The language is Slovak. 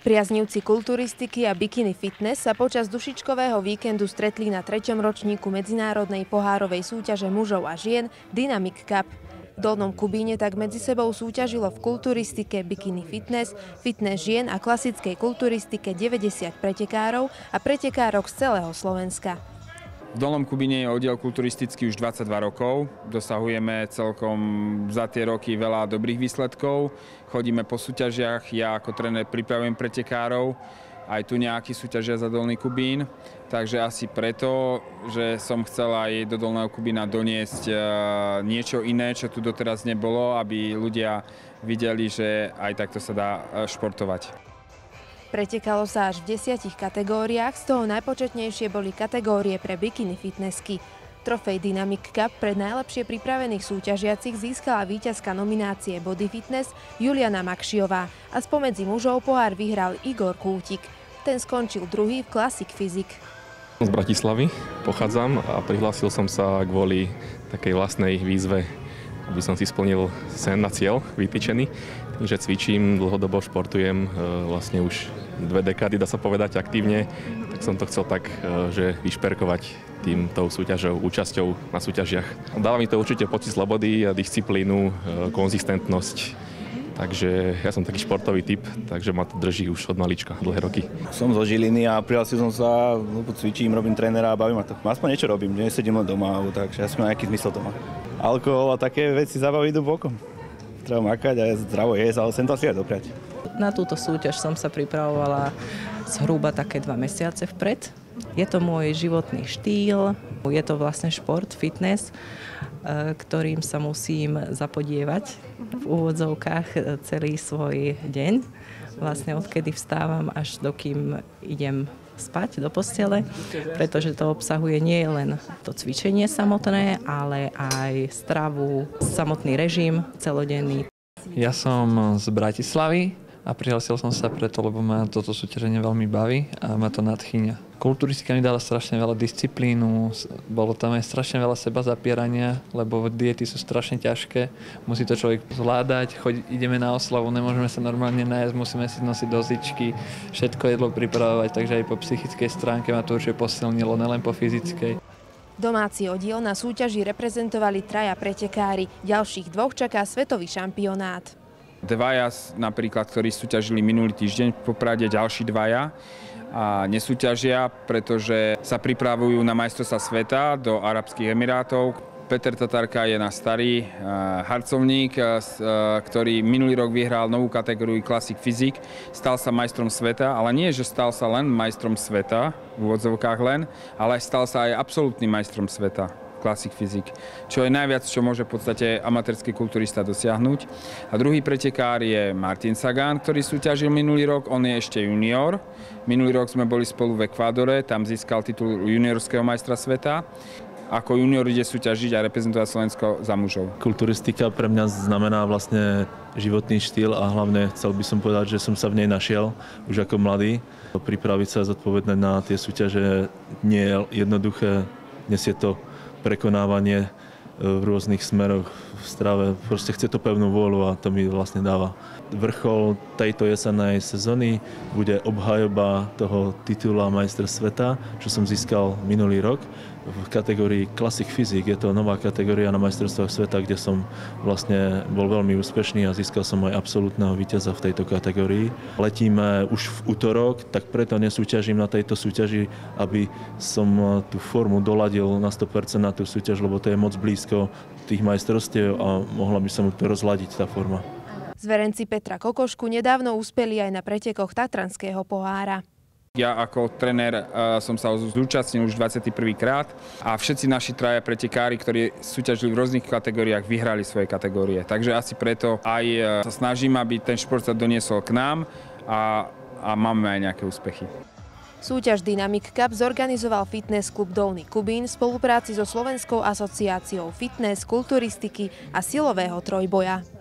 Priaznivci kulturistiky a bikini fitness sa počas dušičkového víkendu stretli na 3. ročníku medzinárodnej pohárovej súťaže mužov a žien Dynamic Cup. V Dolnom Kubíne tak medzi sebou súťažilo v kulturistike bikini fitness, fitness žien a klasickej kulturistike 90 pretekárov a pretekárok z celého Slovenska. V Dolnom Kubíne je oddiel kulturistický už 22 rokov. Dosahujeme celkom za tie roky veľa dobrých výsledkov. Chodíme po súťažiach, ja ako tréner pripravujem pretekárov. Aj tu nejaký súťažia za Dolný Kubín. Takže asi preto, že som chcel aj do Dolného Kubína doniesť niečo iné, čo tu doteraz nebolo, aby ľudia videli, že aj takto sa dá športovať. Pretekalo sa až v 10 kategóriách, z toho najpočetnejšie boli kategórie pre bikini fitnessky. Trofej Dynamic Cup pre najlepšie pripravených súťažiacich získala víťazka nominácie Body Fitness Juliana Makšiová a spomedzi mužov pohár vyhral Igor Kútik. Ten skončil druhý v Classic Physique. Z Bratislavy pochádzam a prihlásil som sa kvôli takej vlastnej výzve, aby som si splnil sen na cieľ vytýčený. Tým, že cvičím, dlhodobo športujem, vlastne už 2 dekády, dá sa povedať, aktívne, tak som to chcel tak, že vyšperkovať tou súťažou, účasťou na súťažiach. Dáva mi to určite pocit slobody a disciplínu, konzistentnosť. Takže ja som taký športový typ, takže ma to drží už od malička, dlhé roky. Som zo Žiliny a prihlásil som sa, cvičím, robím trénera a baví ma to. Aspoň niečo robím, nesedím len doma, takže aspoň nejaký zmysel to má. Alkohol a také veci zábavy idú bokom. Treba makať a zdravo jesť, ale sem to asi aj dopriať. Na túto súťaž som sa pripravovala zhruba také 2 mesiace vpred. Je to môj životný štýl, je to vlastne šport, fitness, ktorým sa musím zapodievať v úvodzovkách celý svoj deň. Vlastne odkedy vstávam až dokým idem spať do postele, pretože to obsahuje nie len to cvičenie samotné, ale aj stravu, samotný režim celodenný. Ja som z Bratislavy a prihlásil som sa preto, lebo ma toto súťaženie veľmi baví a ma to nadchýňa. Kulturistika mi dala strašne veľa disciplínu, bolo tam aj strašne veľa seba zapierania, lebo diety sú strašne ťažké, musí to človek zvládať, ideme na oslavu, nemôžeme sa normálne nájsť, musíme si nosiť dozičky, všetko jedlo pripravovať, takže aj po psychickej stránke ma to určite posilnilo, nelen po fyzickej. Domáci oddiel na súťaži reprezentovali 3 pretekári, ďalších 2 čaká svetový šampionát. 2 napríklad, ktorí súťažili minulý týždeň v Poprade, ďalší 2 a nesúťažia, pretože sa pripravujú na majstrovstvá sveta do Arabských Emirátov. Peter Tatarka je náš starý harcovník, ktorý minulý rok vyhral novú kategóriu Classic Physique. Stal sa majstrom sveta, ale nie, že stal sa len majstrom sveta, v úvodzovkách len, ale stal sa aj absolútnym majstrom sveta. Classic Physique, čo je najviac, čo môže v podstate amatérsky kulturista dosiahnuť. A druhý pretekár je Martin Sagan, ktorý súťažil minulý rok, on je ešte junior. Minulý rok sme boli spolu v Ekvádore, tam získal titul juniorského majstra sveta. Ako junior ide súťažiť a reprezentovať Slovensko za mužov. Kulturistika pre mňa znamená vlastne životný štýl a hlavne chcel by som povedať, že som sa v nej našiel už ako mladý. Pripraviť sa zodpovedne na tie súťaže nie je jednoduché, dnes je to prekonávanie v rôznych smeroch v strave. Proste chce to pevnú vôľu a to mi vlastne dáva. Vrchol tejto jesennej sezóny bude obhajoba toho titula majstra sveta, čo som získal minulý rok v kategórii Classic Physique. Je to nová kategória na majstrovstvách sveta, kde som vlastne bol veľmi úspešný a získal som aj absolútneho víťaza v tejto kategórii. Letíme už v utorok, tak preto nesúťažím na tejto súťaži, aby som tú formu doladil na 100% na tú súťaž, lebo to je moc blízko tých majstrovstiev a mohla by sa mu to rozladiť tá forma. Zverenci Petra Kokošku nedávno uspeli aj na pretekoch Tatranského pohára. Ja ako tréner som sa zúčastnil už 21. krát a všetci naši 3 pretekári, ktorí súťažili v rôznych kategóriách, vyhrali svoje kategórie. Takže asi preto aj sa snažím, aby ten šport sa doniesol k nám a máme aj nejaké úspechy. Súťaž Dynamic Cup zorganizoval fitness klub Dolný Kubín v spolupráci so Slovenskou asociáciou fitness, kulturistiky a silového trojboja.